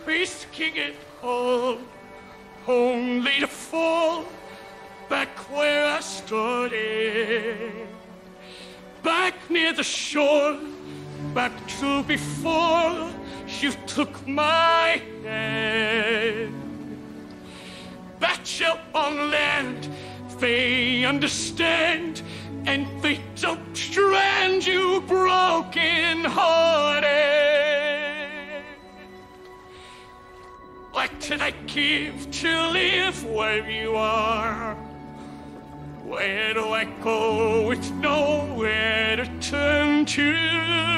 risking it all, only to fall back where I started. Back near the shore, back to before you took my hand. Batch out on land, they understand, and they don't strand you broken-hearted. What did I give to live where you are? Where do I go with nowhere to turn to?